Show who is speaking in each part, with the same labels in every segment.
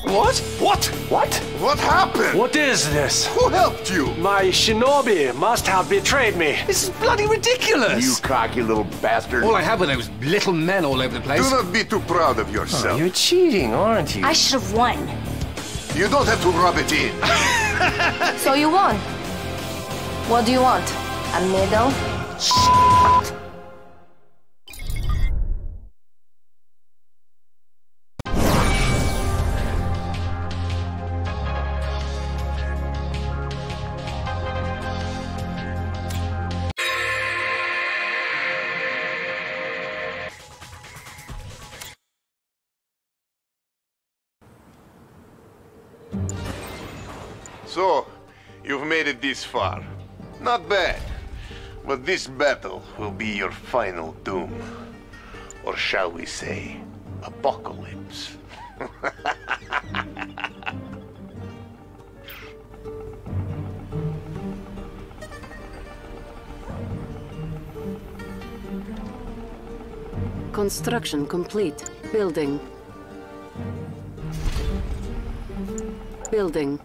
Speaker 1: What?
Speaker 2: What?
Speaker 1: What?
Speaker 2: What happened?
Speaker 1: What is this?
Speaker 2: Who helped you?
Speaker 1: My shinobi must have betrayed me. This is bloody ridiculous.
Speaker 2: You cocky little bastard.
Speaker 3: All I had were those little men all over the place.
Speaker 2: Do not be too proud of yourself.
Speaker 1: You're cheating, aren't you?
Speaker 4: I should have won.
Speaker 2: You don't have to rub it in.
Speaker 4: So you won. What do you want? A medal?
Speaker 2: So, you've made it this far. Not bad. But this battle will be your final doom. Or shall we say, apocalypse.
Speaker 5: Construction complete. Building. Building.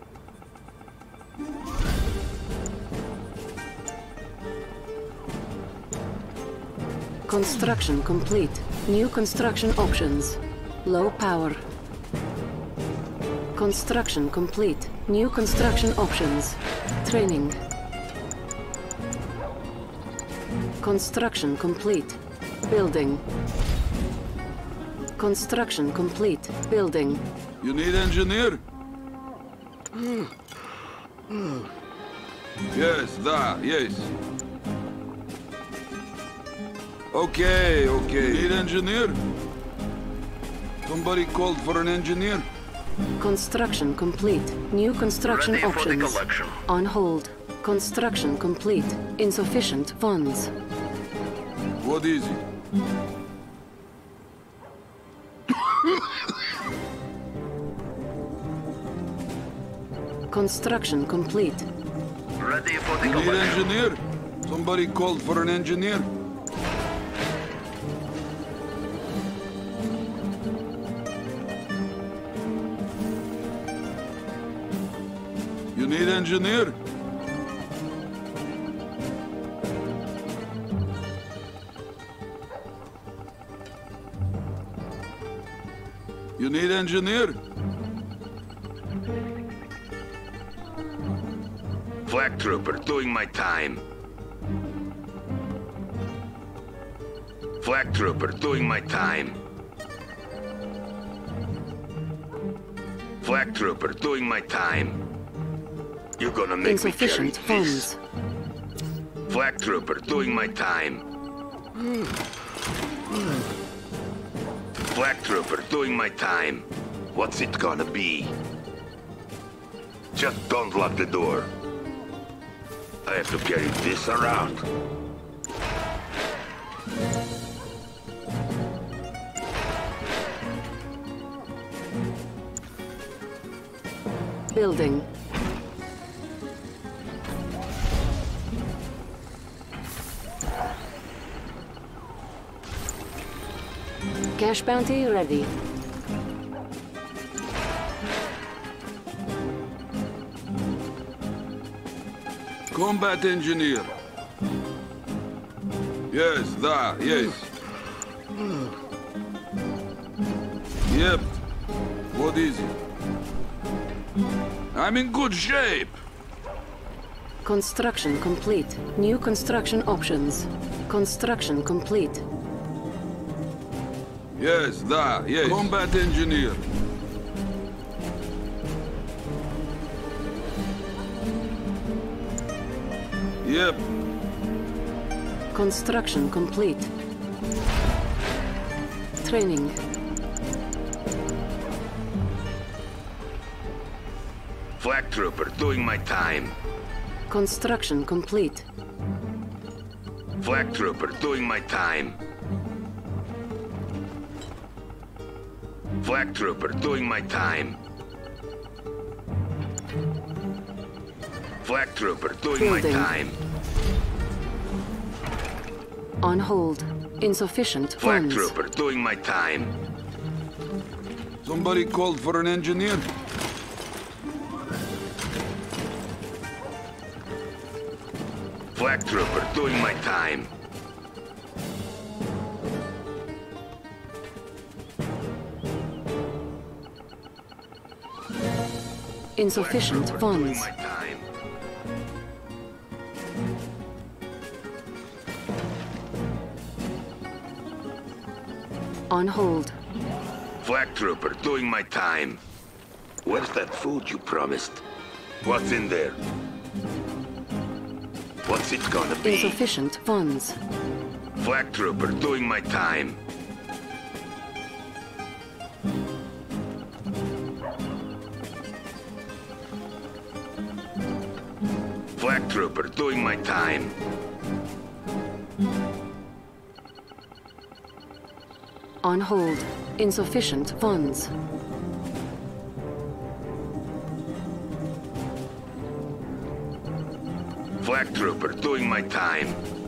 Speaker 5: Construction complete. New construction options. Low power. Construction complete. New construction options. Training. Construction complete. Building. Construction complete. Building.
Speaker 6: You need engineer? Yes, yes. Okay. You need engineer? Somebody called for an engineer?
Speaker 5: Construction complete. New construction
Speaker 7: Ready for the
Speaker 5: options.
Speaker 7: collection.
Speaker 5: On hold. Construction complete. Insufficient funds.
Speaker 6: What is it?
Speaker 5: Construction complete.
Speaker 7: Ready for the
Speaker 6: You need
Speaker 7: collection.
Speaker 6: engineer? Somebody called for an engineer? You need engineer? You need engineer?
Speaker 7: Flag trooper, doing my time. Flag trooper, doing my time. Flag trooper, doing my time. You're gonna make me carry
Speaker 5: Insufficient
Speaker 7: this.
Speaker 5: funds.
Speaker 7: Flag trooper, doing my time. Flag trooper, doing my time. What's it gonna be? Just don't lock the door. I have to carry this around.
Speaker 5: Building. Cash bounty ready.
Speaker 6: Combat engineer. Yes, yes. Yep. What is it? I'm in good shape.
Speaker 5: Construction complete. New construction options. Construction complete.
Speaker 6: Yes, yes. Combat engineer. Yep.
Speaker 5: Construction complete. Training.
Speaker 7: Flag trooper, doing my time.
Speaker 5: Construction complete.
Speaker 7: Flag trooper, doing my time. Flag trooper, doing my time. Flag trooper, doing my
Speaker 5: Building.
Speaker 7: time.
Speaker 5: On hold. Insufficient
Speaker 7: Flag
Speaker 5: funds.
Speaker 7: trooper, doing my time.
Speaker 6: Somebody called for an engineer?
Speaker 7: Flak trooper, doing my time.
Speaker 5: Insufficient
Speaker 7: Flak trooper, doing
Speaker 5: funds.
Speaker 7: my time.
Speaker 5: On hold.
Speaker 7: Flak trooper, doing my time. Where's that food you promised? What's in there? What's it gonna be?
Speaker 5: Insufficient funds.
Speaker 7: Flak trooper, doing my time. Flak trooper, doing my time.
Speaker 5: On hold. Insufficient funds.
Speaker 7: Flak trooper, doing my time.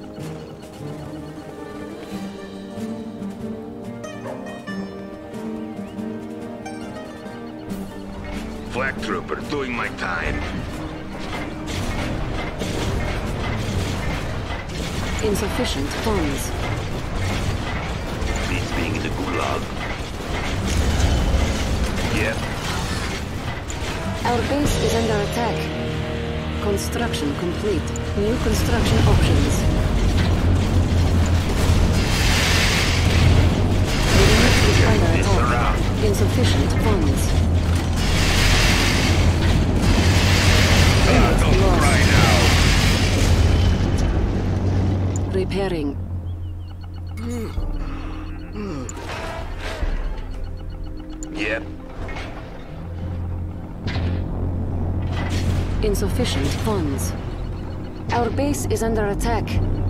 Speaker 7: Flak trooper, doing my time.
Speaker 5: Insufficient funds.
Speaker 7: Beats being in the gulag. Yep.
Speaker 5: Our base is under attack. Construction complete. New construction options. The unit is under attack. Insufficient funds. Unit lost. Repairing.
Speaker 7: Yep.
Speaker 5: Insufficient funds. Our base is under attack.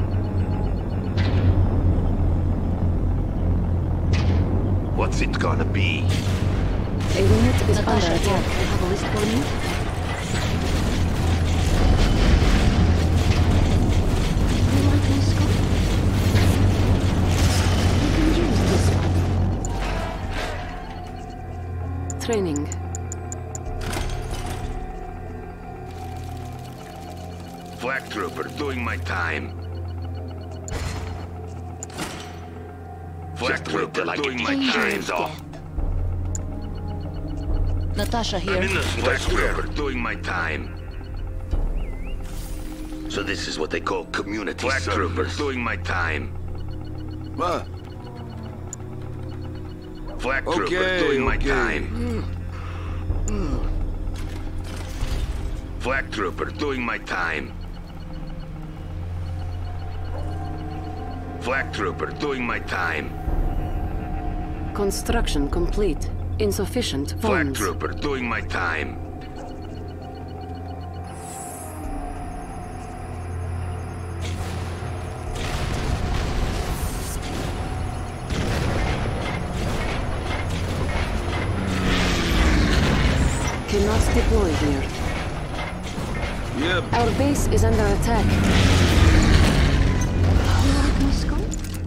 Speaker 7: What's it gonna be?
Speaker 5: A unit is under
Speaker 4: Natasha,
Speaker 5: attack.
Speaker 4: you have a list for me? You want me, Scott? You can use this one.
Speaker 5: Training.
Speaker 7: Flak trooper, doing my time. Flak trooper, doing my time.
Speaker 4: Natasha here.
Speaker 7: Flak trooper, doing my time. So this is what they call community Flak trooper, doing my time.
Speaker 6: What?
Speaker 7: Flak trooper, doing my time. Flak trooper, doing my time. Flak trooper, doing my time.
Speaker 5: Construction complete. Insufficient
Speaker 7: Flak
Speaker 5: funds.
Speaker 7: trooper, doing my time.
Speaker 5: Cannot deploy here.
Speaker 6: Yep.
Speaker 5: Our base is under attack.
Speaker 4: You want me, Scott?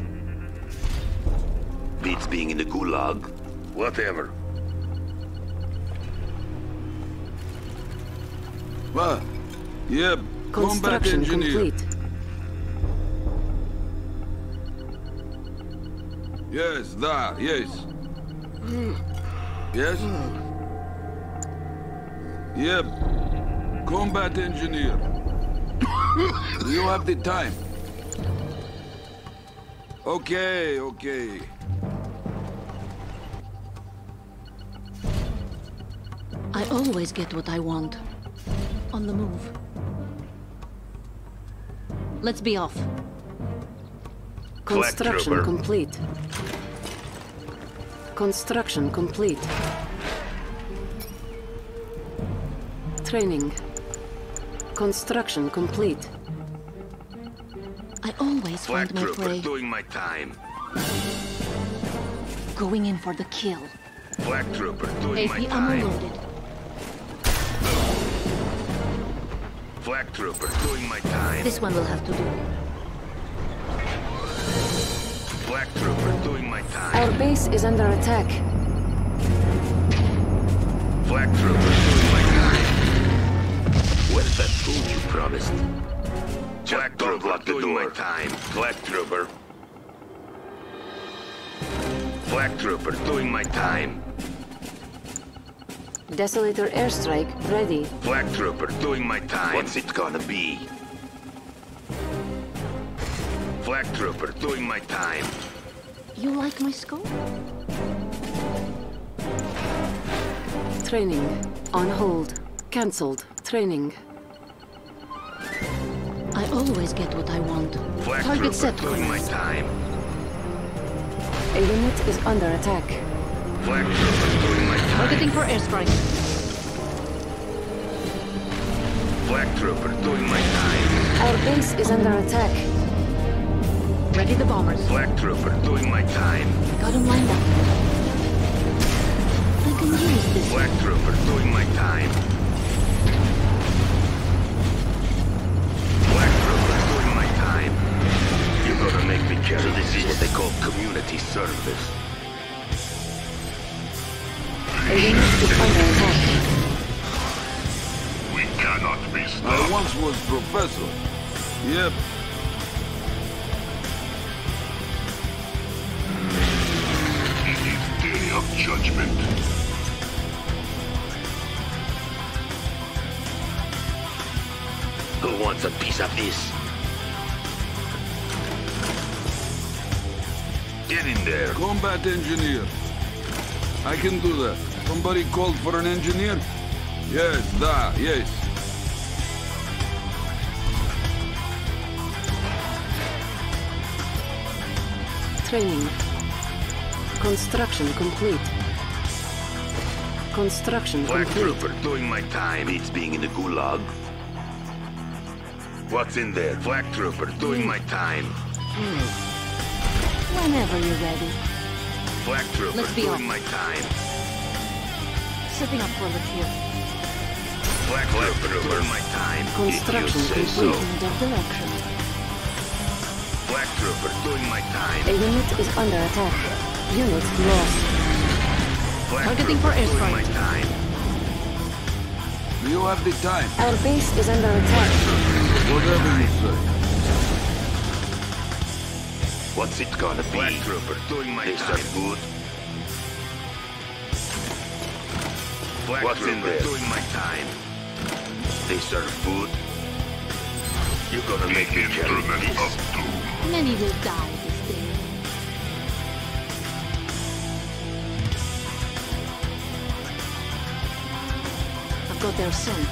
Speaker 7: Beats being in the gulag. Whatever.
Speaker 6: What? Yep. Combat
Speaker 5: Construction
Speaker 6: engineer.
Speaker 5: complete.
Speaker 6: Yes, da, yes. Yes? Yep. Combat engineer. You have the time. Okay, okay.
Speaker 4: I always get what I want. On the move. Let's be off.
Speaker 5: Construction
Speaker 7: trooper.
Speaker 5: complete. Construction complete. Training. Construction complete.
Speaker 4: I always
Speaker 7: Flak
Speaker 4: find my
Speaker 7: trooper,
Speaker 4: prey.
Speaker 7: doing my time.
Speaker 4: Going in for the kill.
Speaker 7: Flak trooper, doing my
Speaker 4: AP ammo
Speaker 7: time.
Speaker 4: loaded.
Speaker 7: Flak trooper, doing my time.
Speaker 4: This one will have to do.
Speaker 7: Flak trooper, doing my time.
Speaker 5: Our base is under attack.
Speaker 7: Black Trooper doing my time. Where's that food you promised? Black Trooper doing my time. Black Trooper. Black Trooper doing my time.
Speaker 5: Desolator airstrike ready.
Speaker 7: Black Trooper doing my time. What's it gonna be? Black Trooper doing my time.
Speaker 8: You like my scope?
Speaker 5: Training. On hold. Cancelled. Training.
Speaker 8: I always get what I want.
Speaker 7: Black
Speaker 8: Target
Speaker 7: Trooper
Speaker 8: set.
Speaker 7: doing my time.
Speaker 5: A unit is under attack.
Speaker 7: Black Trooper doing my time.
Speaker 8: Targeting for airstrike.
Speaker 7: Black Trooper doing my time.
Speaker 5: Our base is under attack.
Speaker 8: Ready the bombers.
Speaker 7: Black Trooper doing my time.
Speaker 8: Got him lined up. I can use this.
Speaker 7: Black Trooper doing my time. Black Trooper doing my time. You're gonna make me carry this is what they call community service.
Speaker 5: A unit is under attack.
Speaker 2: We cannot be
Speaker 6: I
Speaker 2: stopped.
Speaker 6: once was professor. Yep.
Speaker 2: It is day of judgment.
Speaker 7: Who wants a piece of this? Get in there.
Speaker 6: Combat engineer. I can do that. Somebody called for an engineer? Yes, yes.
Speaker 5: Training. Construction complete. Construction
Speaker 7: Black
Speaker 5: complete.
Speaker 7: Trooper doing my time. Beats being in the gulag. What's in there? Black Trooper doing my time.
Speaker 8: Whenever you're ready.
Speaker 7: Black Trooper
Speaker 8: Let's be
Speaker 7: doing
Speaker 8: off.
Speaker 7: my time.
Speaker 8: Setting up for the here.
Speaker 7: Black Trooper doing my time.
Speaker 5: Construction
Speaker 7: If you say
Speaker 5: complete.
Speaker 7: so.
Speaker 8: In that direction.
Speaker 7: Black Trooper doing my time.
Speaker 5: A unit is under attack. Unit lost.
Speaker 7: Black
Speaker 8: Targeting
Speaker 7: Trooper
Speaker 8: for
Speaker 7: doing
Speaker 8: airstrike.
Speaker 7: my time.
Speaker 6: You have the time.
Speaker 5: Our base is under attack.
Speaker 6: Whatever you say.
Speaker 7: What's it gonna be? Black Trooper doing my time. Serve food. Black What's Trooper in there? Doing my time. They serve food. You're gonna make me carry this.
Speaker 8: Many will die this day. I've got their scent.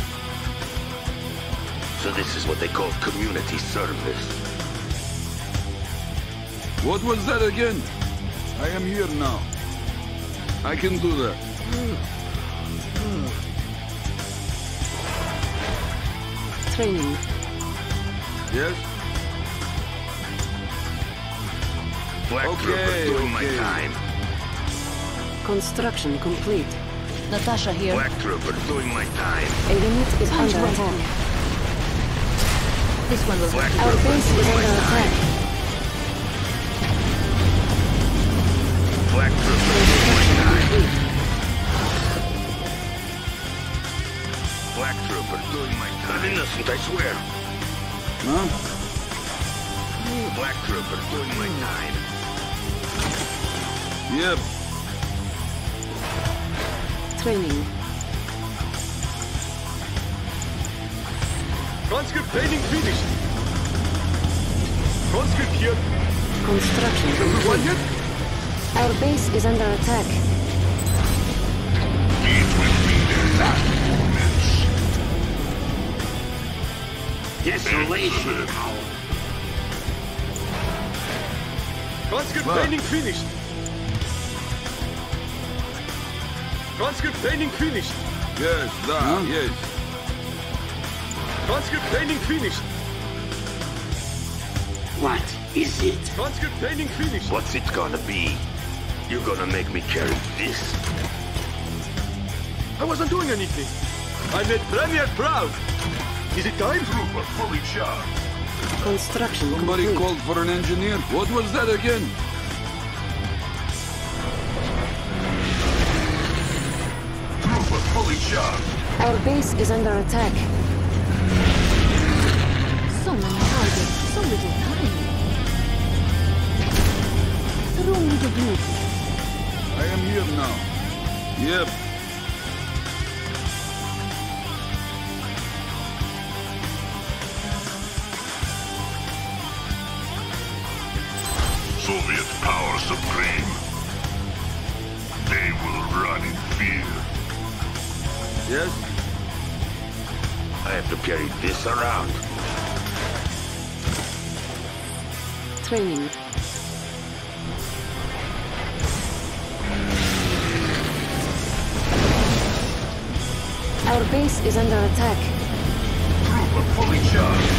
Speaker 7: So this is what they call community service.
Speaker 6: What was that again? I am here now. I can do that.
Speaker 5: Training.
Speaker 6: Yes?
Speaker 7: Black Trooper doing my time.
Speaker 5: Construction complete.
Speaker 8: Natasha here.
Speaker 7: Black Trooper doing my time.
Speaker 5: A unit is
Speaker 8: Punch
Speaker 5: under
Speaker 8: right
Speaker 5: attack.
Speaker 8: here. This one will
Speaker 7: Black
Speaker 5: Our
Speaker 7: Trooper
Speaker 5: base is
Speaker 7: doing my
Speaker 5: under
Speaker 7: time.
Speaker 5: attack.
Speaker 7: Black Trooper doing my time. Black Trooper doing my time. I'm innocent, I swear.
Speaker 6: Huh?
Speaker 7: Black Trooper doing my time.
Speaker 6: Yep.
Speaker 5: Training.
Speaker 1: Conscript training finished. Conscript here.
Speaker 5: Construction
Speaker 1: Everyone
Speaker 5: complete.
Speaker 1: yet?
Speaker 5: Our base is under attack.
Speaker 2: It will be their last moments.
Speaker 7: Desolation.
Speaker 1: Conscript
Speaker 6: What?
Speaker 1: training finished. Conscript training finished.
Speaker 6: Yes, yes.
Speaker 1: Conscript training finished.
Speaker 7: What is it?
Speaker 1: Conscript training finished.
Speaker 7: What's it gonna be? You're gonna make me carry this?
Speaker 1: I wasn't doing anything. I made Premier proud. Is it time?
Speaker 2: Trooper fully charged.
Speaker 5: Construction
Speaker 6: Somebody
Speaker 5: complete.
Speaker 6: called for an engineer. What was that again?
Speaker 2: Trooper
Speaker 7: charged.
Speaker 5: Our base is under attack.
Speaker 8: So many targets, so little time. Through the blue.
Speaker 6: I am here now. Yep.
Speaker 7: Soviet power supreme. They will run in fear.
Speaker 6: Yes?
Speaker 7: I have to carry this around.
Speaker 5: Training. Our base is under attack.
Speaker 7: Trooper fully charged.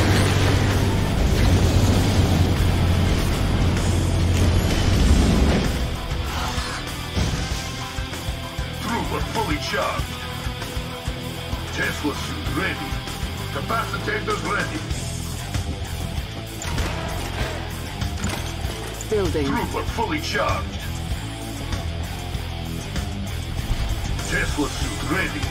Speaker 7: Trooper fully charged. Tesla suit ready. Capacitors ready.
Speaker 5: Building.
Speaker 7: Trooper fully charged. Tesla suit ready.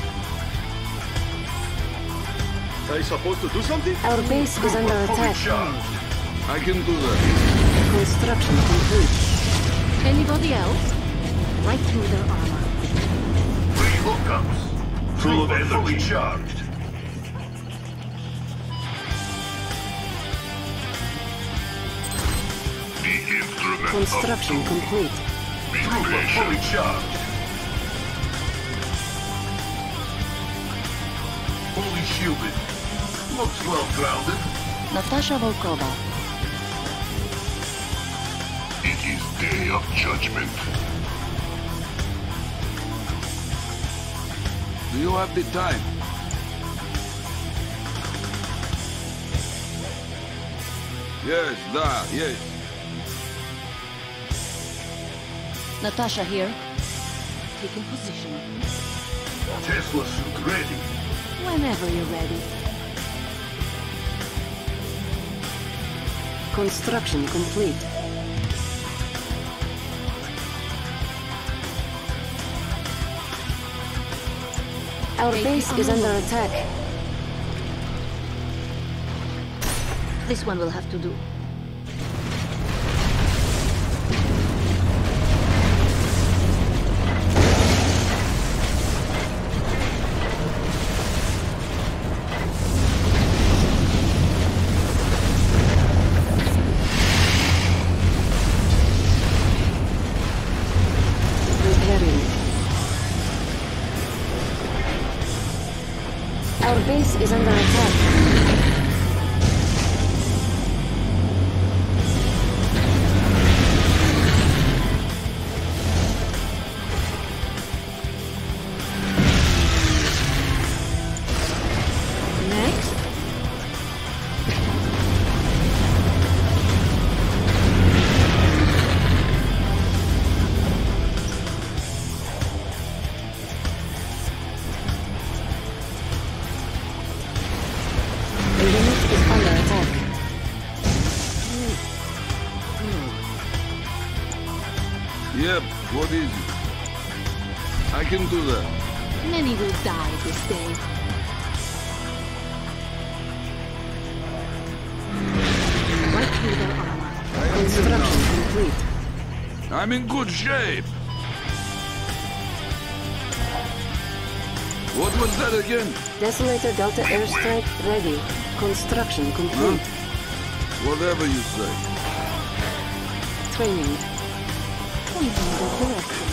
Speaker 1: Are you supposed to do something?
Speaker 5: Our base is under
Speaker 7: Trooper fully
Speaker 5: attack.
Speaker 7: charged.
Speaker 6: I can do that.
Speaker 5: Construction complete.
Speaker 8: Anybody else? Right through their armor.
Speaker 7: 3 hookups.
Speaker 1: Full of
Speaker 7: Trooper fully
Speaker 1: energy.
Speaker 7: charged. The instrument
Speaker 5: Construction complete.
Speaker 7: Trooper fully charged. Fully shielded. Looks well grounded.
Speaker 8: Natasha Volkova.
Speaker 7: It is day of judgment.
Speaker 6: Do you have the time? Yes, yes.
Speaker 8: Natasha here. Taking position.
Speaker 7: Tesla suit ready.
Speaker 8: Whenever you're ready.
Speaker 5: Construction complete. Our base is under attack.
Speaker 8: This one will have to do.
Speaker 5: Repairing. Our base is under attack.
Speaker 8: Next.
Speaker 5: The unit is under attack.
Speaker 6: Yep, what is it? I can do that.
Speaker 8: Many will die this day. Right through their armor.
Speaker 6: I am here
Speaker 5: Construction
Speaker 6: now.
Speaker 5: complete.
Speaker 6: I'm in good shape. What was that again?
Speaker 5: Desolator Delta airstrike ready. Construction complete.
Speaker 6: Whatever you say.
Speaker 5: Training.
Speaker 8: Pointing that direction.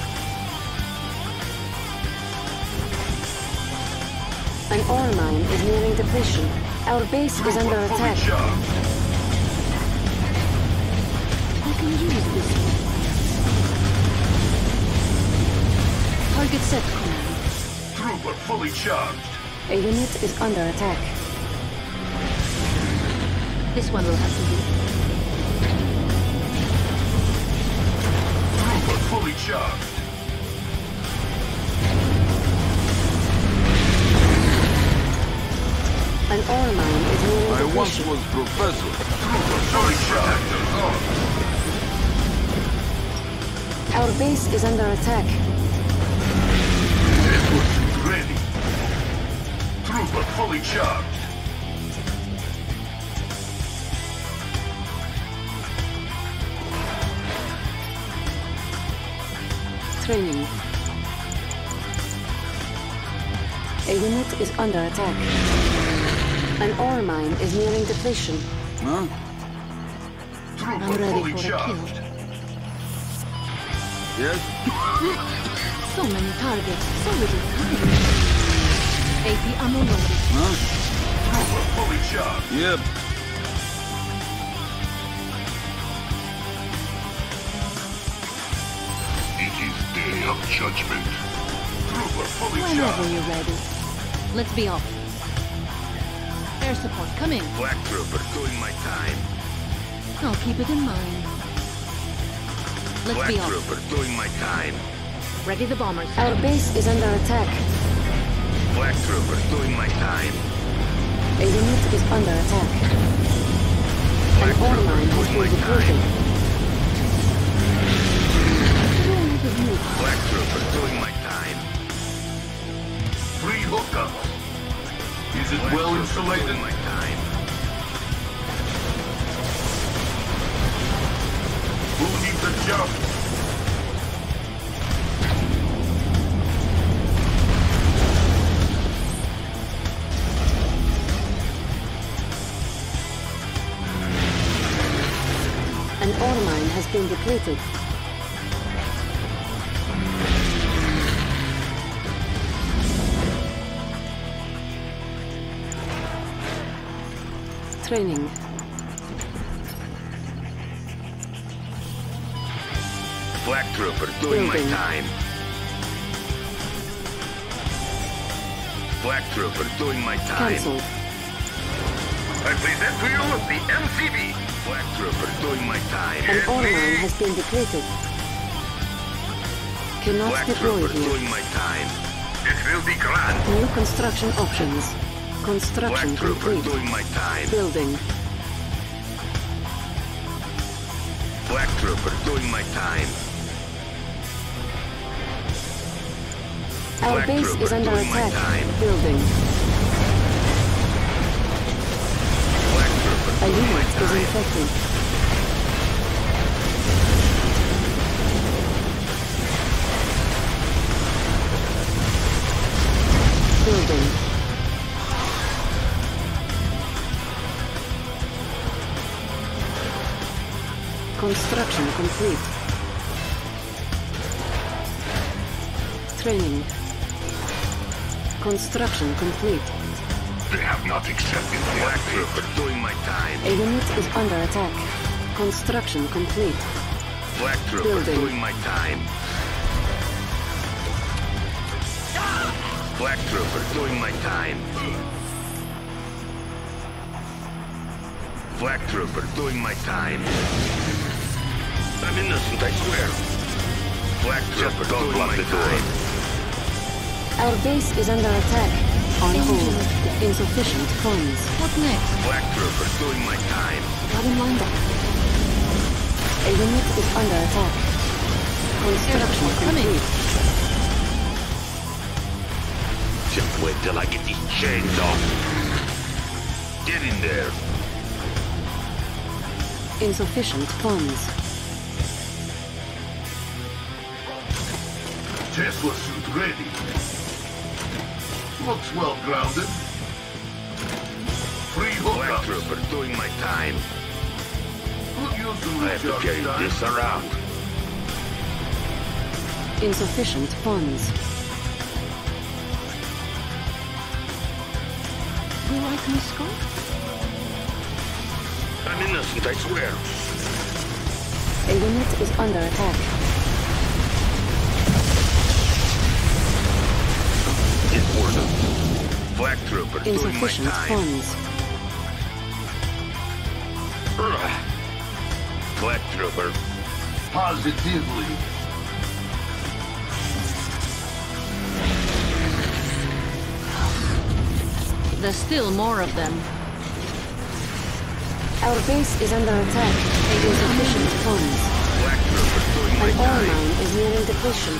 Speaker 5: An ore mine is nearing depletion. Our base is under
Speaker 7: Trooper fully
Speaker 5: attack.
Speaker 7: charged.
Speaker 8: I can use this one. Target set, Command.
Speaker 7: Trooper fully charged.
Speaker 5: A unit is under attack.
Speaker 8: This one will have to do.
Speaker 7: Trooper fully charged.
Speaker 5: An ore mine is nearing
Speaker 6: I once
Speaker 5: depletion.
Speaker 6: was professor.
Speaker 7: Trooper fully charged.
Speaker 5: Our base is under attack.
Speaker 7: Tesla suit fully charged.
Speaker 5: Training. A unit is under attack. An ore mine is nearing depletion.
Speaker 6: Huh?
Speaker 8: I'm ready for a kill.
Speaker 6: Yes?
Speaker 8: So many targets, so little time. AP ammo loaded.
Speaker 6: Huh?
Speaker 7: Trooper fully charged.
Speaker 6: Yep.
Speaker 7: It is day of judgment. Trooper fully
Speaker 8: Whenever
Speaker 7: charged.
Speaker 8: you're ready. Let's be off. Air support coming.
Speaker 7: Black Trooper doing my time.
Speaker 8: I'll keep it in mind. Let's
Speaker 7: Black
Speaker 8: be off.
Speaker 7: Trooper doing my time.
Speaker 8: Ready the bombers.
Speaker 5: Our base is under attack.
Speaker 7: Black Trooper doing my time.
Speaker 5: A unit is under attack.
Speaker 7: Black
Speaker 5: An ore
Speaker 7: Trooper
Speaker 5: mine has
Speaker 7: doing
Speaker 5: been
Speaker 7: my
Speaker 5: depleted.
Speaker 7: time. Black Trooper doing my time. Free hookups. Is it well insulated? Doing my time. Who needs a jump?
Speaker 5: An ore mine has been depleted. Training.
Speaker 7: Black Trooper doing my
Speaker 5: Building.
Speaker 7: time. Black Trooper doing my time.
Speaker 5: Cancelled.
Speaker 7: I present to you the MCB. Black Trooper doing my time.
Speaker 5: An ore mine has been depleted. Cannot
Speaker 7: Black
Speaker 5: deploy
Speaker 7: Trooper
Speaker 5: here.
Speaker 7: doing my time. It will be grand.
Speaker 5: New construction options. Construction
Speaker 7: Black Trooper
Speaker 5: complete.
Speaker 7: doing my time.
Speaker 5: Building.
Speaker 7: Black Trooper doing my time.
Speaker 5: Our
Speaker 7: Black
Speaker 5: base
Speaker 7: Trooper
Speaker 5: is under
Speaker 7: doing my
Speaker 5: attack.
Speaker 7: time.
Speaker 5: Building.
Speaker 7: Black Trooper
Speaker 5: A
Speaker 7: doing my
Speaker 5: unit is
Speaker 7: time.
Speaker 5: infected. Building. Construction complete. Training. Construction complete.
Speaker 7: They have not accepted the Black Trooper doing my time.
Speaker 5: A unit is under attack. Construction complete.
Speaker 7: Black Trooper
Speaker 5: Building.
Speaker 7: doing my time. Black Trooper doing my time. Black Trooper doing my time. I'm innocent, I swear. Black Trooper doing my time.
Speaker 5: Our base is under attack. On hold. Insufficient funds.
Speaker 8: What next?
Speaker 7: Black Trooper doing my time.
Speaker 8: Got him lined up.
Speaker 5: A unit is under attack. Construction
Speaker 8: Air support coming.
Speaker 5: complete.
Speaker 7: Just wait till I get these chains off. Get in there.
Speaker 5: Insufficient funds.
Speaker 7: Tesla suit ready. Looks well grounded. Free hookups. Black Trooper doing my time. Could use some I have to carry this around.
Speaker 5: Insufficient funds.
Speaker 8: You like my scope?
Speaker 7: I'm innocent, I swear.
Speaker 5: A unit is under attack.
Speaker 7: It's worth it. Black Trooper doing my
Speaker 5: Insufficient
Speaker 7: time.
Speaker 5: funds.
Speaker 7: Black Trooper. Positively.
Speaker 8: There's still more of them.
Speaker 5: Our base is under attack. Insufficient funds.
Speaker 7: Black Trooper doing my
Speaker 5: An ore
Speaker 7: time.
Speaker 5: mine is nearing depletion.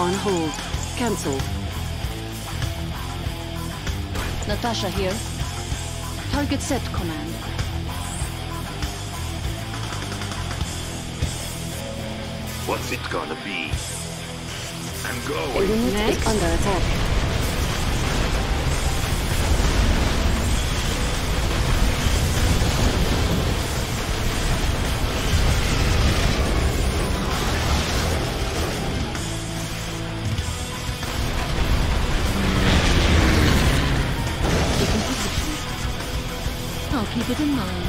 Speaker 5: On hold. Cancelled.
Speaker 8: Natasha here. Target set, Command.
Speaker 7: What's it gonna be? I'm
Speaker 5: A
Speaker 7: going.
Speaker 5: unit
Speaker 8: Next.
Speaker 5: is under attack.
Speaker 8: Taking position. I'll keep it in mind.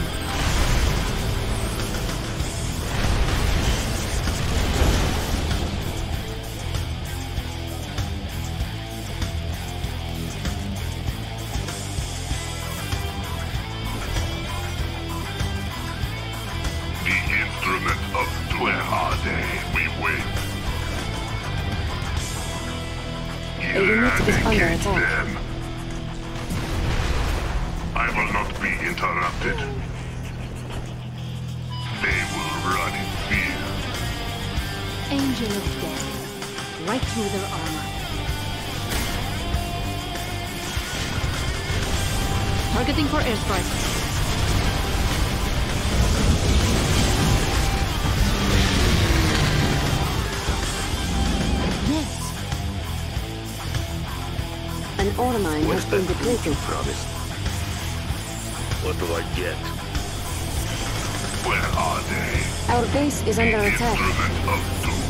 Speaker 7: The instrument of doom. Where are they? We wait.
Speaker 5: A unit is under attack.
Speaker 7: Them. I will not be interrupted. They will run in fear.
Speaker 8: Angel of death. Right through their armor. Targeting for airstrike. Yes.
Speaker 5: An ore mine has been depleted.
Speaker 7: Promised. What do I get? Where are they?
Speaker 5: Our base is under attack.
Speaker 7: Instrument of doom.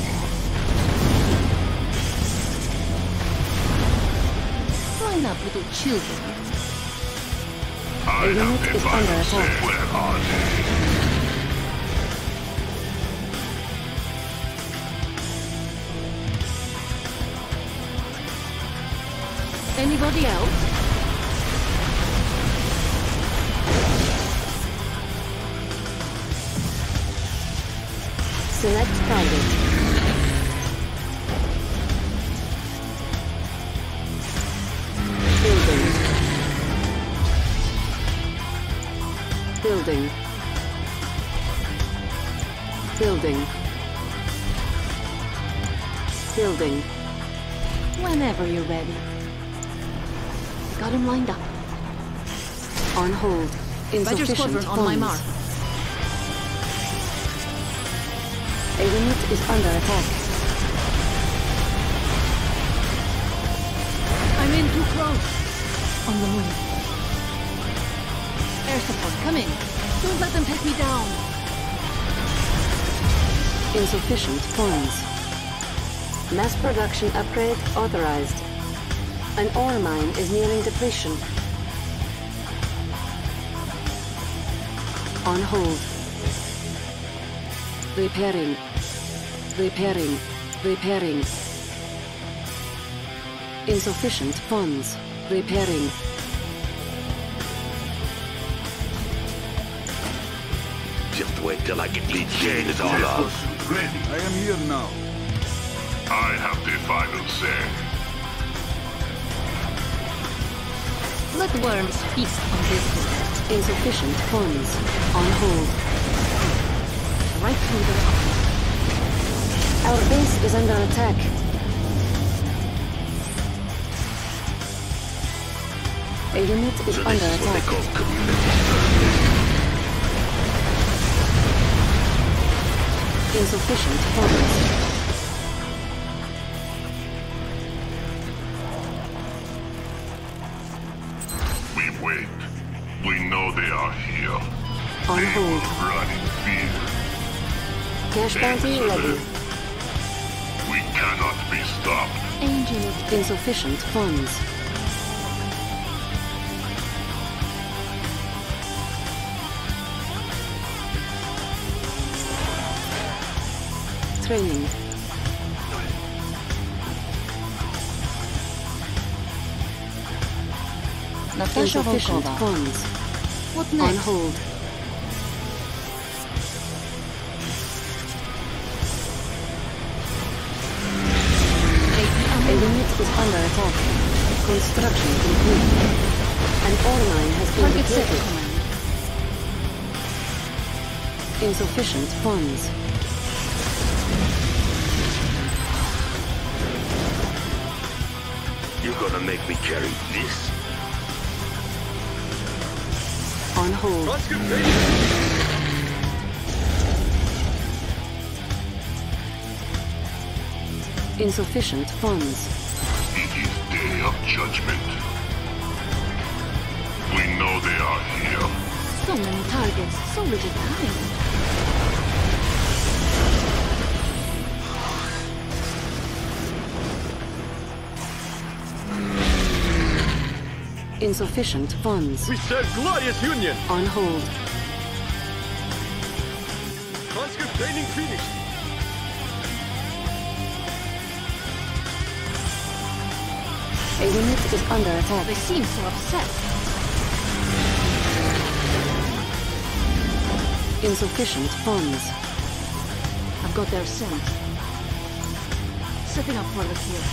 Speaker 8: Line up, little children.
Speaker 7: I
Speaker 5: unit
Speaker 7: have the
Speaker 5: is
Speaker 7: final
Speaker 5: under
Speaker 7: say.
Speaker 5: attack.
Speaker 7: Where are they?
Speaker 8: Anybody else?
Speaker 5: Select target. Building. Building. Building. Building.
Speaker 8: Whenever you're ready. Got him lined up.
Speaker 5: On hold.
Speaker 8: Badger
Speaker 5: Insufficient
Speaker 8: squadron on my mark.
Speaker 5: funds. A unit is under attack.
Speaker 8: I'm in too close. On the move. Air support, come in. Don't let them take me down.
Speaker 5: Insufficient funds. Mass production upgrade authorized. An ore mine is nearing depletion. On hold. Repairing. Repairing. Repairing. Insufficient funds. Repairing.
Speaker 7: Just wait till I get the chain is all up.
Speaker 6: Ready. I am here now.
Speaker 7: I have the final say.
Speaker 8: Let worms feast on this.
Speaker 5: Insufficient funds. On hold.
Speaker 8: Right through their armor.
Speaker 5: Our base is under attack. A unit is
Speaker 7: So
Speaker 5: under
Speaker 7: this is what they
Speaker 5: attack.
Speaker 7: call community service.
Speaker 5: Insufficient funds.
Speaker 7: We wait. We know they are here.
Speaker 5: On
Speaker 7: They
Speaker 5: hold.
Speaker 7: will run in fear.
Speaker 5: Cash bounty ready.
Speaker 7: We cannot be stopped.
Speaker 8: Angel of death.
Speaker 5: Insufficient funds. Training.
Speaker 8: Natasha
Speaker 5: Insufficient
Speaker 8: Volkova.
Speaker 5: funds.
Speaker 8: What
Speaker 5: On
Speaker 8: next?
Speaker 5: hold. A unit is under attack. Construction complete. An ore mine has been
Speaker 8: Target set,
Speaker 5: depleted.
Speaker 8: Command.
Speaker 5: Insufficient funds.
Speaker 7: You gonna make me carry this?
Speaker 5: On hold. Insufficient funds.
Speaker 9: It is day of judgment. We know they are here.
Speaker 8: So many targets, so little time.
Speaker 5: Insufficient funds.
Speaker 1: We serve glorious union.
Speaker 5: On hold.
Speaker 1: Conscript training finished.
Speaker 5: A unit is under attack.
Speaker 8: They seem so upset.
Speaker 5: Insufficient funds.
Speaker 8: I've got their scent. Setting up for the kill.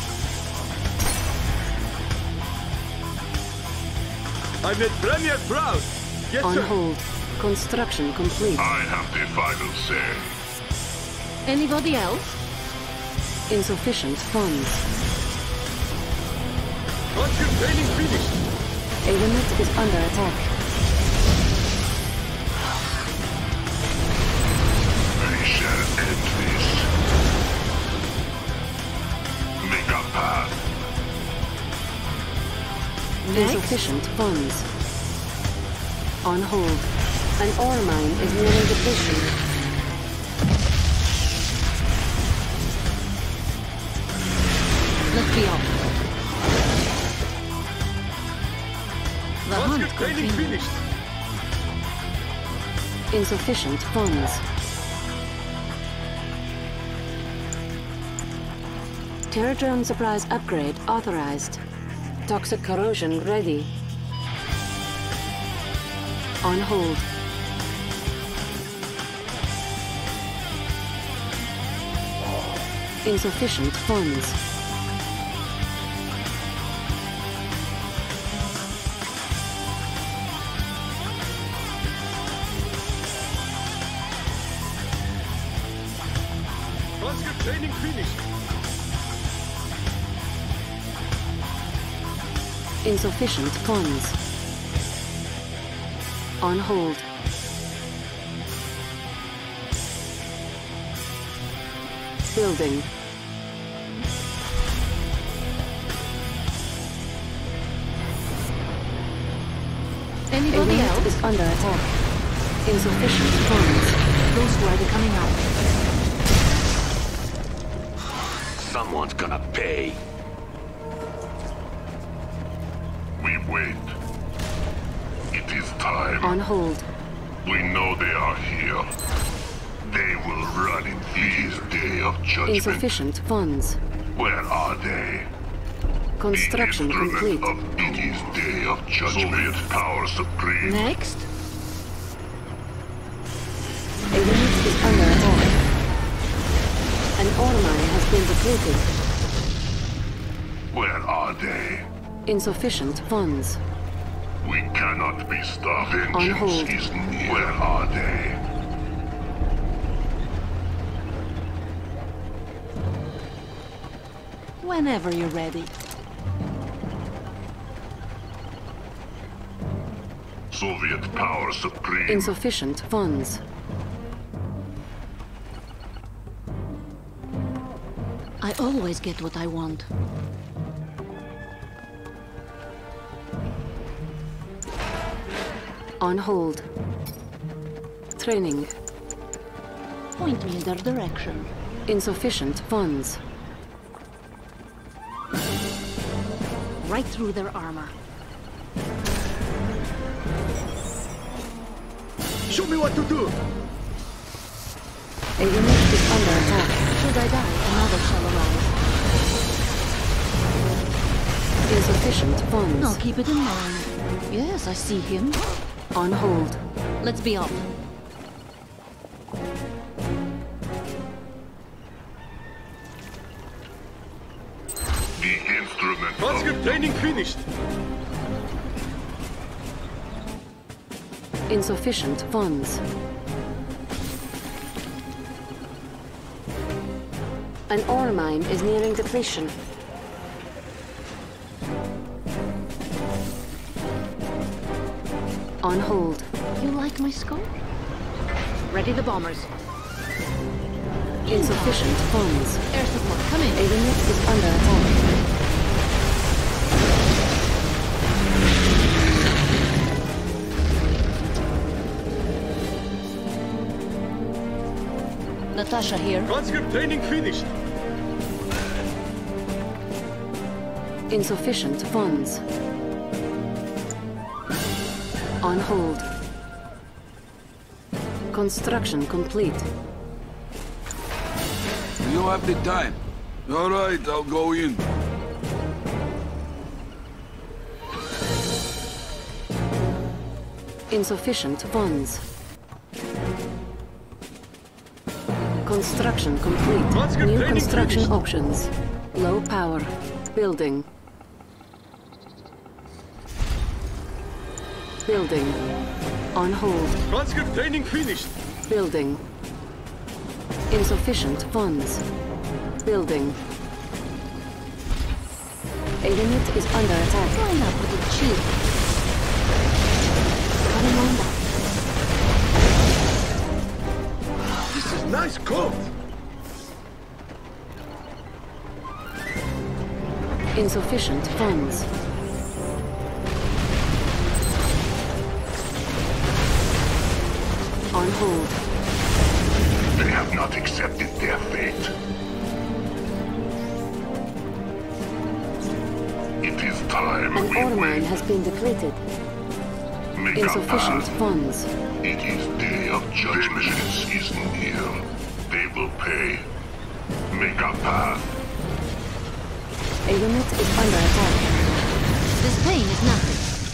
Speaker 1: I made Premier proud. Yes,
Speaker 5: On
Speaker 1: sir.
Speaker 5: hold. Construction complete.
Speaker 9: I have the final say.
Speaker 8: Anybody else?
Speaker 5: Insufficient funds.
Speaker 1: Conscript training finished.
Speaker 5: A unit is under attack.
Speaker 9: We shall end this. Make a path.
Speaker 5: Insufficient funds. On hold. An ore mine is nearing depletion.
Speaker 8: Let's be off. The hunt
Speaker 1: Conscript training
Speaker 8: continues.
Speaker 1: finished.
Speaker 5: Insufficient funds. Terradrone supplies upgrade authorized. Toxic corrosion ready. On hold. Insufficient funds.
Speaker 1: Conscript training finished.
Speaker 5: Insufficient funds. On hold. Building. A
Speaker 8: Anybody
Speaker 5: unit
Speaker 8: else?
Speaker 5: is under attack. Insufficient funds.
Speaker 8: Those who are coming out.
Speaker 7: Someone's gonna pay.
Speaker 9: We wait. It is time.
Speaker 5: On hold.
Speaker 9: We know they are here. They will run in this day of judgment.
Speaker 5: Insufficient funds.
Speaker 9: Where are they?
Speaker 5: Construction
Speaker 9: the
Speaker 5: complete.
Speaker 9: instrument of it is day of judgment. Soviet power supreme.
Speaker 8: Next?
Speaker 5: A unit is under attack. An ore mine has been depleted.
Speaker 9: Where are they?
Speaker 5: Insufficient funds.
Speaker 9: We cannot be stopped.
Speaker 5: On hold.
Speaker 9: Vengeance is near. Where are they?
Speaker 8: Whenever you're ready.
Speaker 9: Soviet power supreme.
Speaker 5: Insufficient funds.
Speaker 8: I always get what I want.
Speaker 5: On hold. Training.
Speaker 8: Point me in their direction.
Speaker 5: Insufficient funds.
Speaker 8: Right through their armor.
Speaker 1: Show me what to do.
Speaker 5: A unit is under attack.
Speaker 8: Should I die, another shall arise.
Speaker 5: Insufficient funds.
Speaker 8: I'll keep it in mind. Yes, I see him.
Speaker 5: On hold.
Speaker 8: Let's be off.
Speaker 9: The instrument
Speaker 1: Conscript
Speaker 9: of
Speaker 1: training finished.
Speaker 5: Insufficient funds. An ore mine is nearing depletion. On hold.
Speaker 8: You like my scope? Ready the bombers.
Speaker 5: Insufficient funds.
Speaker 8: Air support, come in.
Speaker 5: A unit is under attack.
Speaker 8: Natasha here.
Speaker 1: Conscript training finished.
Speaker 5: Insufficient funds. On hold. Construction complete.
Speaker 6: You have the time. All right, I'll go in.
Speaker 5: Insufficient funds. Construction complete. New construction options. Low power. Building. Building. On hold.
Speaker 1: Conscript training finished.
Speaker 5: Building. Insufficient funds. Building. A unit is under attack.
Speaker 8: Line up with the chief. Coming on back.
Speaker 1: This is nice code.
Speaker 5: Insufficient funds. On hold.
Speaker 9: They have not accepted their fate. It is time
Speaker 5: An
Speaker 9: we
Speaker 5: ore mine
Speaker 9: wait.
Speaker 5: has been depleted.
Speaker 9: Make
Speaker 5: Insufficient
Speaker 9: a path.
Speaker 5: funds.
Speaker 9: It is day of judgment. Vengeance is near. They will pay. Make a path.
Speaker 5: A unit is under attack.
Speaker 8: This pain is nothing.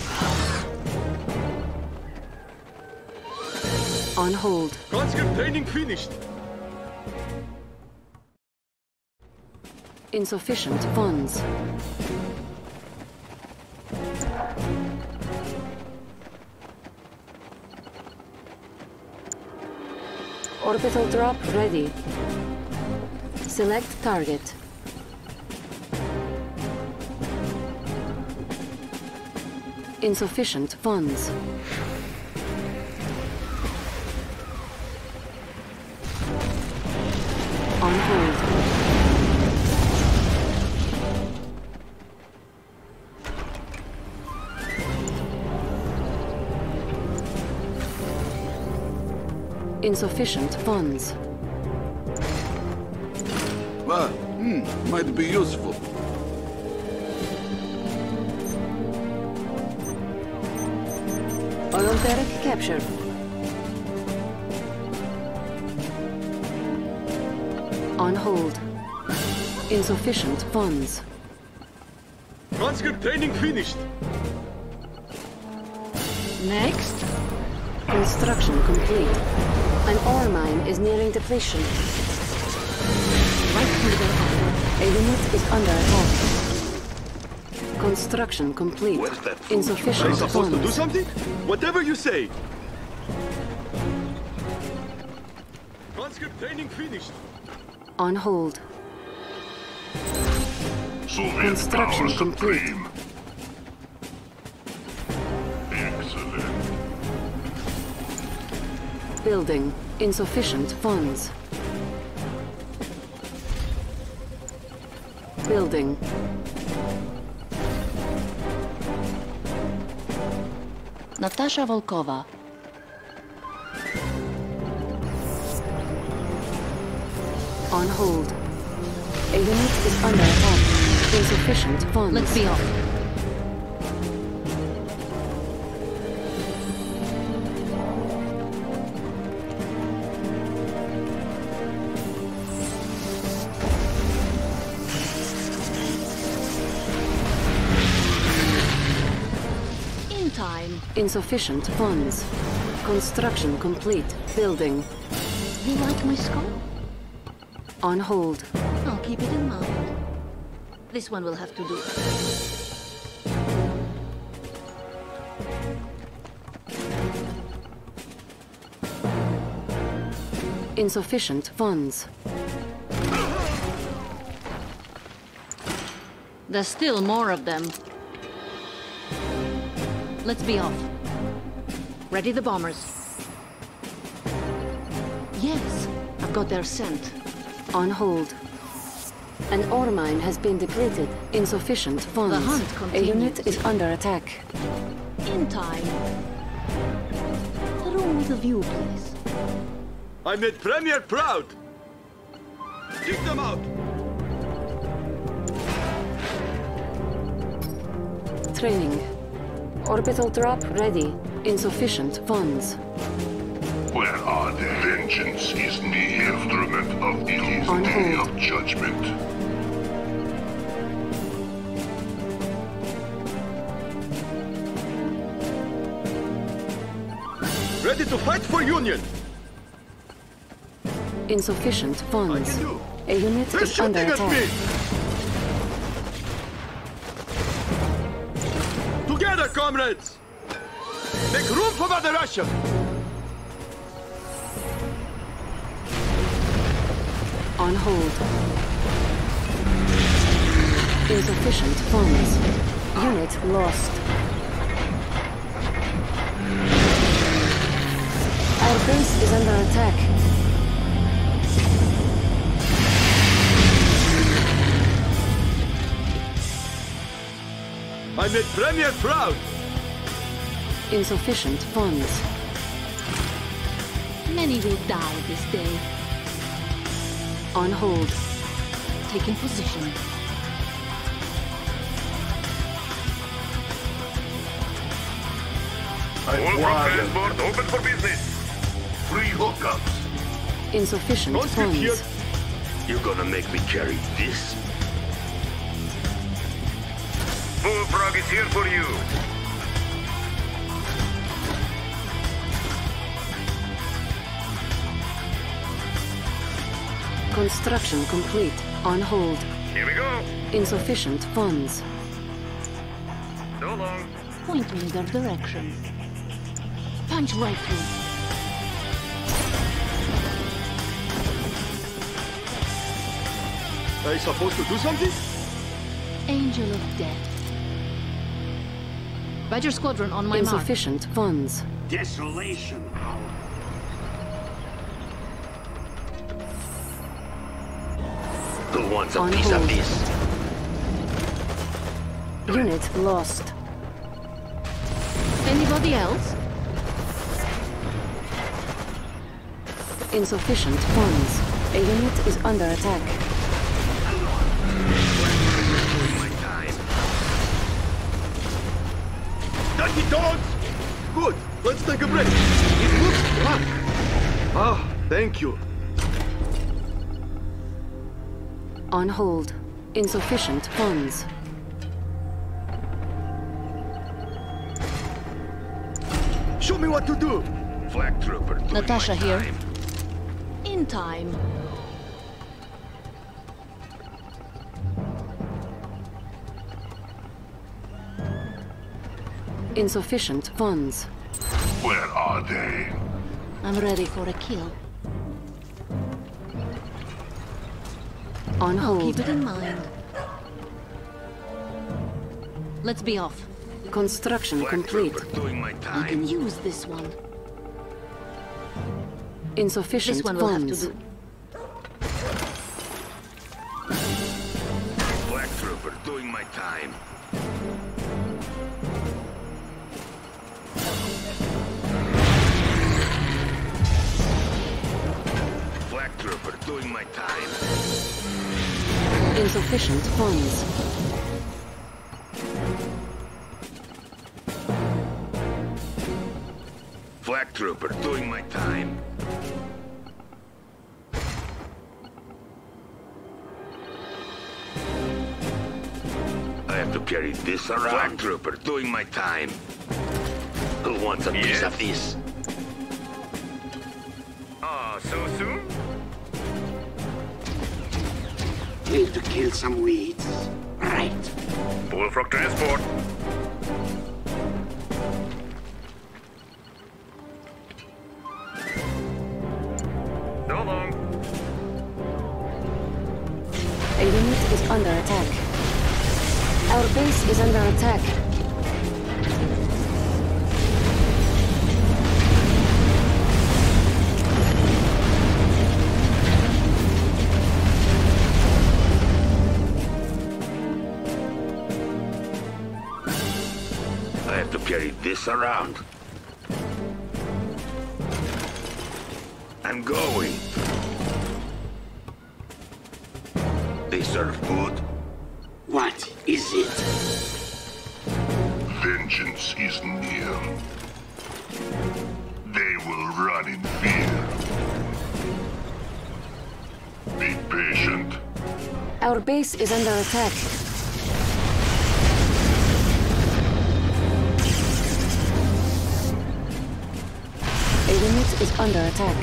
Speaker 5: On hold.
Speaker 1: Conscript training finished.
Speaker 5: Insufficient funds. Orbital drop ready. Select target. Insufficient funds. On hold. Insufficient funds.
Speaker 6: Well, might be useful.
Speaker 5: Oil derrick captured. On hold. Insufficient funds.
Speaker 1: Conscript training finished.
Speaker 8: Next.
Speaker 5: Construction complete. An ore mine is nearing depletion.
Speaker 8: Right through their armor.
Speaker 5: A unit is under attack. Construction complete.
Speaker 7: Where's that food?
Speaker 5: Insufficient
Speaker 1: Are you supposed to do
Speaker 5: funds.
Speaker 1: something? Whatever you say. Conscript training finished.
Speaker 5: On hold.
Speaker 9: Soviet
Speaker 5: Construction
Speaker 9: power
Speaker 5: complete.
Speaker 9: supreme. Excellent.
Speaker 5: Building. Insufficient funds. Building.
Speaker 8: Natasha Volkova.
Speaker 5: On hold. A unit is under attack. Insufficient funds.
Speaker 8: Let's be off. In time.
Speaker 5: Insufficient funds. Construction complete. Building.
Speaker 8: You like my scope?
Speaker 5: On hold.
Speaker 8: I'll keep it in mind. This one will have to do.
Speaker 5: Insufficient funds.
Speaker 8: There's still more of them. Let's be off. Ready the bombers. Yes, I've got their scent.
Speaker 5: On hold. An ore mine has been depleted. Insufficient funds.
Speaker 8: The hunt
Speaker 5: A
Speaker 8: continues.
Speaker 5: unit is under attack.
Speaker 8: In time. The room with a view, please.
Speaker 10: I made Premier proud! Kick them out!
Speaker 5: Training. Orbital drop ready. Insufficient funds.
Speaker 9: Where are they? Vengeance is near. The instrument of the
Speaker 5: On
Speaker 9: day
Speaker 5: hold.
Speaker 9: of judgment.
Speaker 10: Ready to fight for Union!
Speaker 5: Insufficient funds. A unit
Speaker 10: They're
Speaker 5: is under
Speaker 10: shooting at
Speaker 5: attack.
Speaker 10: me! Together, comrades! Make room for Mother Russia!
Speaker 5: On hold. Insufficient funds. Unit lost. Our base is under attack.
Speaker 10: I made Premier proud!
Speaker 5: Insufficient funds.
Speaker 8: Many will die this day.
Speaker 5: On hold.
Speaker 8: Taking position.
Speaker 9: Wolfram transport open for business. Free hookups.
Speaker 5: Insufficient
Speaker 10: Conscript
Speaker 5: funds.
Speaker 10: here.
Speaker 7: You're gonna make me carry this?
Speaker 9: Bullfrog is here for you.
Speaker 5: Construction complete. On hold.
Speaker 9: Here we go.
Speaker 5: Insufficient funds.
Speaker 9: So long.
Speaker 8: Point me in their direction. Punch right through.
Speaker 10: Are you supposed to do something?
Speaker 8: Angel of Death. Badger Squadron on my mark.
Speaker 5: Insufficient funds.
Speaker 7: Desolation hour. Who wants a
Speaker 5: On
Speaker 7: piece of
Speaker 5: hold.
Speaker 7: this?
Speaker 5: Unit lost.
Speaker 8: Anybody else?
Speaker 5: Insufficient funds. A unit is under attack.
Speaker 7: My time.
Speaker 10: Dirty dogs! Good, let's take a break. It looks black. Ah, thank you.
Speaker 5: On hold. Insufficient funds.
Speaker 10: Show me what to do.
Speaker 7: Flag trooper doing
Speaker 8: Natasha
Speaker 7: my
Speaker 8: here.
Speaker 7: time.
Speaker 8: In time.
Speaker 5: Insufficient funds.
Speaker 9: Where are they?
Speaker 8: I'm ready for a kill.
Speaker 5: On
Speaker 8: I'll
Speaker 5: hold.
Speaker 8: keep it in mind. Let's be off.
Speaker 5: Construction
Speaker 7: Flag
Speaker 5: complete.
Speaker 7: trooper doing my
Speaker 8: You
Speaker 7: time.
Speaker 8: can use this one.
Speaker 5: Insufficient
Speaker 8: This one will have to
Speaker 5: funds.
Speaker 8: do.
Speaker 7: Flag trooper doing my time. Flag trooper doing my time.
Speaker 5: Insufficient funds.
Speaker 7: Flag trooper doing my time. I have to carry this around. Flag trooper doing my time. Who wants a piece of this?
Speaker 9: Ah, so soon?
Speaker 7: Need to kill some weeds. Right.
Speaker 9: Bullfrog transport. So long.
Speaker 5: A unit is under attack. Our base is under attack.
Speaker 7: have to carry this around. I'm going. They serve food? What is it?
Speaker 9: Vengeance is near. They will run in fear. Be patient.
Speaker 5: Our base is under attack. A unit is under attack.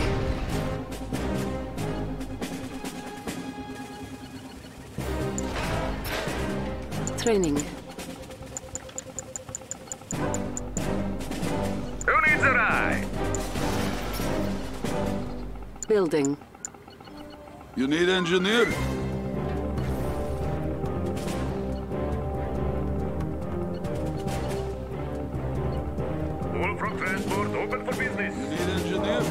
Speaker 5: Training.
Speaker 7: Who needs a ride?
Speaker 5: Building.
Speaker 6: You need engineer?
Speaker 7: All from transport open for business.
Speaker 6: You need engineer?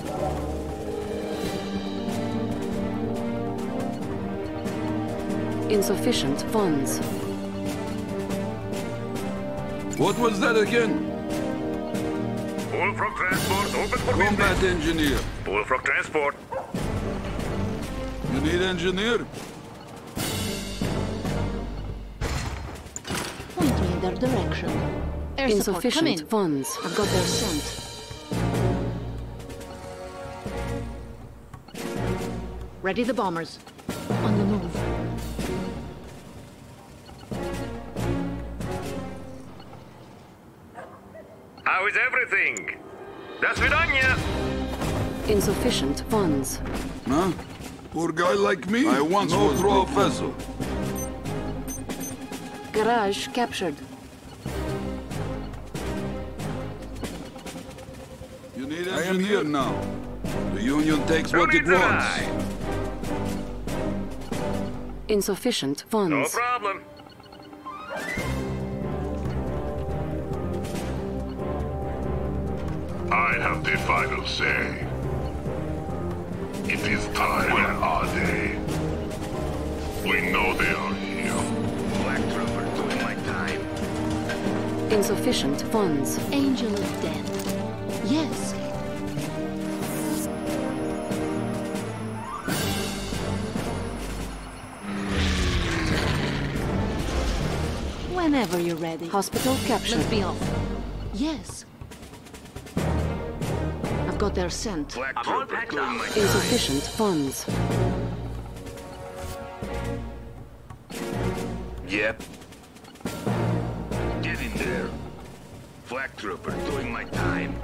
Speaker 5: Insufficient funds.
Speaker 6: What was that again?
Speaker 7: All from transport open for
Speaker 6: Combat engineer.
Speaker 7: All from transport.
Speaker 6: You need engineer?
Speaker 8: Point me in their direction. Air support, come in.
Speaker 5: Insufficient funds.
Speaker 8: I've got their scent. Ready the bombers. On the move.
Speaker 7: How is everything? До свидания.
Speaker 5: Insufficient funds.
Speaker 6: Huh? Poor guy like me? I once was professor.
Speaker 5: Garage captured.
Speaker 6: You need engineer? I am here now. The Union takes what it wants.
Speaker 5: Insufficient
Speaker 7: No
Speaker 5: funds.
Speaker 7: problem.
Speaker 9: I have the final say. It is time. Where are they? We know they are here.
Speaker 7: Black Trooper doing my time.
Speaker 5: Insufficient funds.
Speaker 8: Angel of Death. Yes. Whenever you're ready.
Speaker 5: Hospital captured.
Speaker 8: Let's be off. Yes. I've got their scent.
Speaker 7: Black Trooper doing my time.
Speaker 5: Insufficient funds.
Speaker 7: Yep. Get in there. Black Trooper doing my time.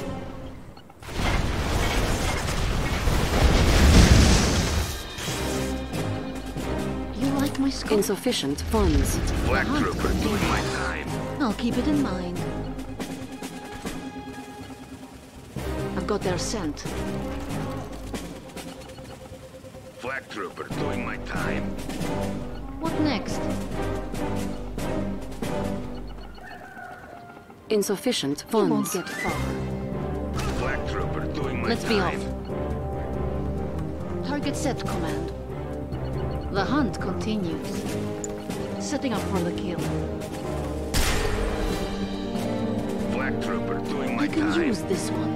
Speaker 8: You like my scope?
Speaker 5: Insufficient funds.
Speaker 7: Black Trooper doing my time.
Speaker 8: I'll keep it in mind. I've got their scent.
Speaker 7: Black Trooper doing my time.
Speaker 8: What next?
Speaker 5: Insufficient
Speaker 8: You won't
Speaker 5: funds.
Speaker 8: get far.
Speaker 7: Black Trooper doing my
Speaker 8: Let's
Speaker 7: time.
Speaker 8: be off. Target set, Command. The hunt continues. Setting up for the kill.
Speaker 7: Black Trooper doing my
Speaker 8: I can
Speaker 7: time.
Speaker 8: use this one.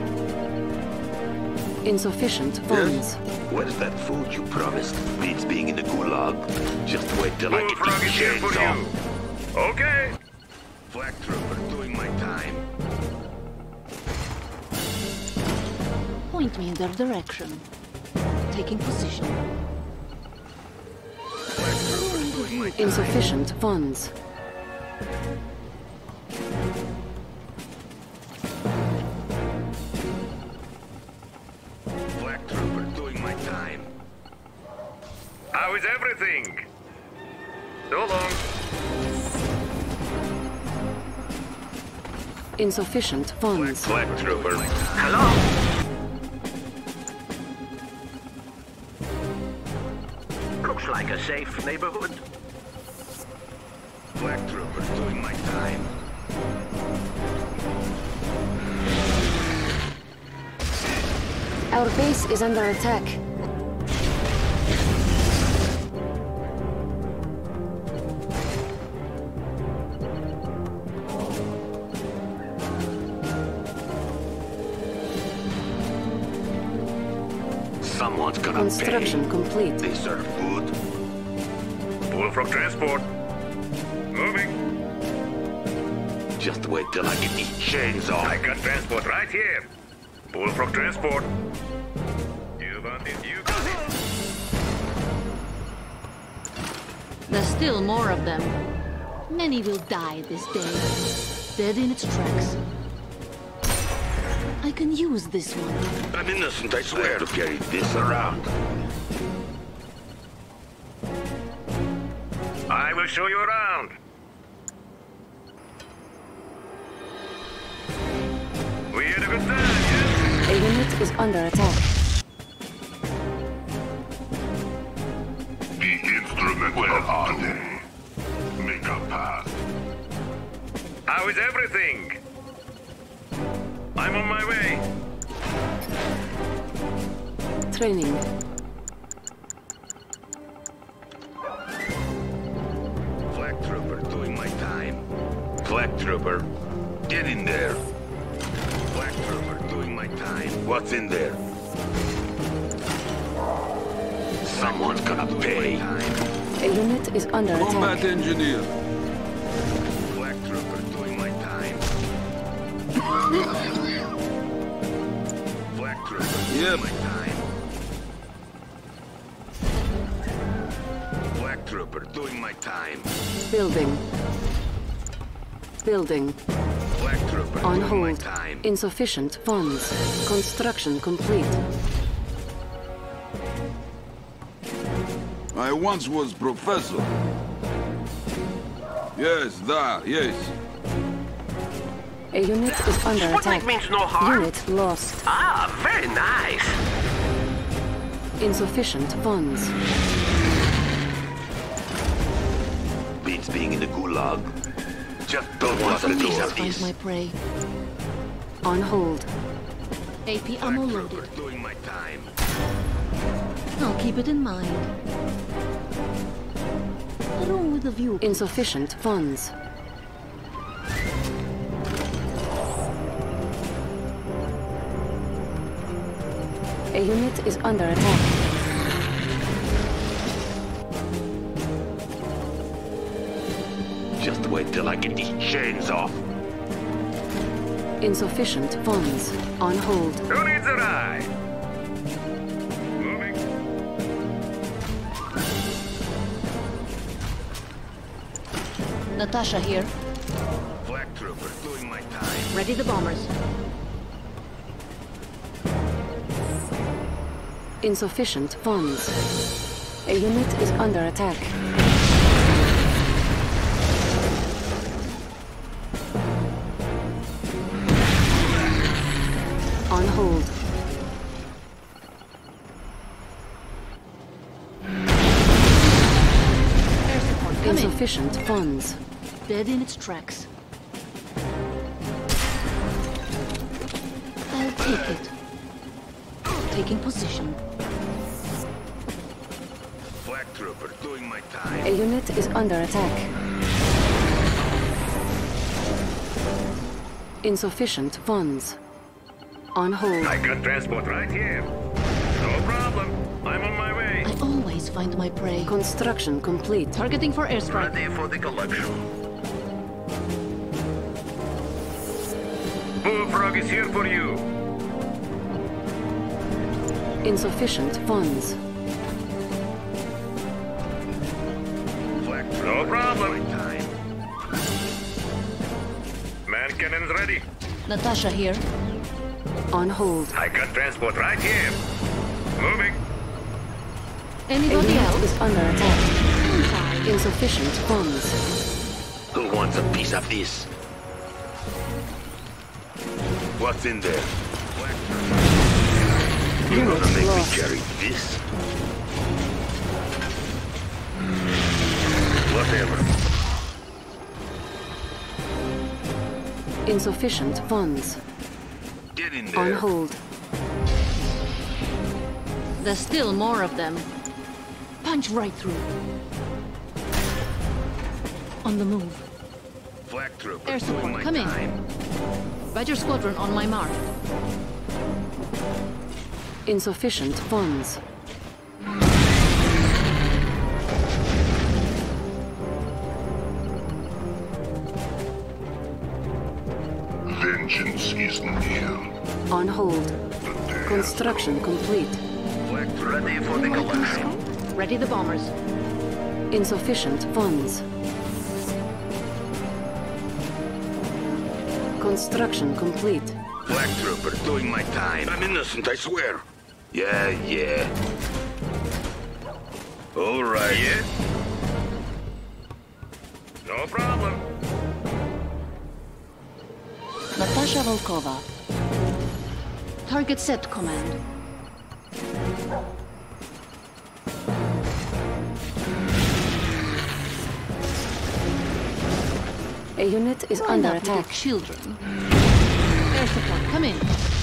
Speaker 5: Insufficient funds.
Speaker 7: Where's that food you promised? Beats being in the gulag. Just wait till I get these chains off. Okay. Black Trooper doing my time.
Speaker 8: Point me in their direction. Taking position.
Speaker 7: Black Trooper doing my time.
Speaker 5: Insufficient funds.
Speaker 7: Black Trooper doing my time. How is everything? So long.
Speaker 5: Insufficient funds.
Speaker 7: Black Trooper. Hello? Looks like a safe neighborhood. Black Trooper doing my time.
Speaker 5: Our base is under attack.
Speaker 7: Someone's gonna
Speaker 5: Construction
Speaker 7: pay.
Speaker 5: complete.
Speaker 7: They serve food.
Speaker 9: Bullfrog transport. Moving.
Speaker 7: Just wait till I get these chains off.
Speaker 9: I got transport right here. Bullfrog transport. You want it, you got it.
Speaker 8: There's still more of them. Many will die this day, dead in its tracks. I can use this one.
Speaker 7: I'm innocent, I swear. To carry this around.
Speaker 9: I will show you around. We had a good time, yes?
Speaker 5: A unit is under attack.
Speaker 9: The instrument. Where are they? Make a path. How is everything? I'm on my way.
Speaker 5: Training.
Speaker 7: Flag trooper doing my time. Flag trooper, get in there. Flag trooper doing my time. What's in there? Someone's gonna pay.
Speaker 5: A unit is under
Speaker 6: Combat
Speaker 5: attack.
Speaker 6: engineer.
Speaker 7: Flag trooper doing my time. Flag trooper
Speaker 6: Yep.
Speaker 7: doing my time. Flag trooper doing my time.
Speaker 5: Building. Building.
Speaker 7: Flag trooper
Speaker 5: On
Speaker 7: doing my
Speaker 5: hold.
Speaker 7: time.
Speaker 5: Insufficient funds. Construction complete.
Speaker 6: I once was professor. Yes, yes.
Speaker 5: A unit is under attack.
Speaker 1: means no harm.
Speaker 5: Unit lost.
Speaker 1: Ah, very nice.
Speaker 5: Insufficient funds.
Speaker 7: Beats being in the gulag. Just don't want a piece of
Speaker 8: Find
Speaker 7: this.
Speaker 8: my prey.
Speaker 5: On hold.
Speaker 8: AP ammo
Speaker 7: Flag
Speaker 8: loaded.
Speaker 7: trooper doing my time.
Speaker 8: I'll keep it in mind. Along with the view.
Speaker 5: Insufficient funds. A unit is under attack.
Speaker 7: Just wait till I get these chains off.
Speaker 5: Insufficient funds. On hold.
Speaker 9: Who needs a ride? Moving.
Speaker 8: Natasha here.
Speaker 7: Flag trooper doing my time.
Speaker 8: Ready the bombers.
Speaker 5: Insufficient funds. A unit is under attack. On hold.
Speaker 8: Air support coming.
Speaker 5: Insufficient funds.
Speaker 8: Dead in its tracks. I'll take it. Taking position.
Speaker 7: Flag trooper doing my
Speaker 5: A
Speaker 7: time.
Speaker 5: unit is under attack. Insufficient funds. On hold.
Speaker 9: I got transport right here. No problem. I'm on my way.
Speaker 8: I always find my prey.
Speaker 5: Construction complete.
Speaker 8: Targeting for airstrike.
Speaker 9: Ready for the collection. Bullfrog is here for you.
Speaker 5: Insufficient funds.
Speaker 7: Flag
Speaker 9: No
Speaker 7: trooper
Speaker 9: problem.
Speaker 7: doing my time.
Speaker 9: Man cannons ready.
Speaker 8: Natasha here.
Speaker 5: On hold.
Speaker 9: I got transport right here. Moving.
Speaker 5: A
Speaker 8: Anybody
Speaker 5: unit
Speaker 8: else?
Speaker 5: is under attack.
Speaker 8: Fine.
Speaker 5: Insufficient funds.
Speaker 7: Who wants a piece of this? What's in there? You
Speaker 5: Unit
Speaker 7: gonna make
Speaker 5: lost.
Speaker 7: me carry this? Whatever.
Speaker 5: Insufficient funds.
Speaker 7: Get in
Speaker 5: On
Speaker 7: there.
Speaker 5: hold.
Speaker 8: There's still more of them. Punch right through. On the move.
Speaker 7: Flag trooper
Speaker 8: Air support
Speaker 7: doing my
Speaker 8: coming.
Speaker 7: time.
Speaker 8: Badger squadron on my mark.
Speaker 5: Insufficient funds.
Speaker 9: Vengeance is near.
Speaker 5: On hold. Construction complete.
Speaker 7: Ready for the collection.
Speaker 8: Ready the bombers.
Speaker 5: Insufficient funds. Construction complete.
Speaker 7: Black Trooper doing my time. I'm innocent, I swear. Yeah. All right. Yeah? No problem.
Speaker 8: Natasha Volkova. Target set, Command.
Speaker 5: A unit is under attack.
Speaker 8: Children. Air support, come in.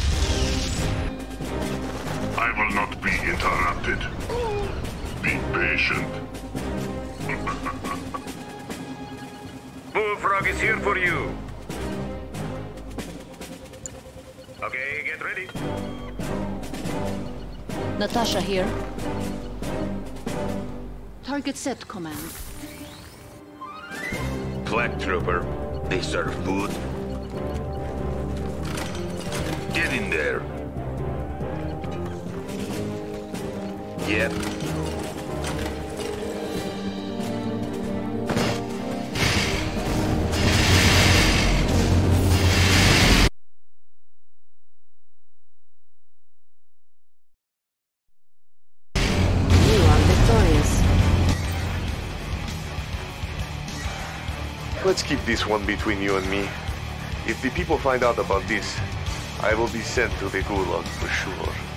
Speaker 9: I will not be interrupted. Be patient.
Speaker 7: Bullfrog is here for you. Okay, get ready.
Speaker 8: Natasha here. Target set, Command.
Speaker 7: Black Trooper, they serve food. Get in there. Yep.
Speaker 2: Let's keep this one between you and me. If the people find out about this, I will be sent to the Gulag for sure.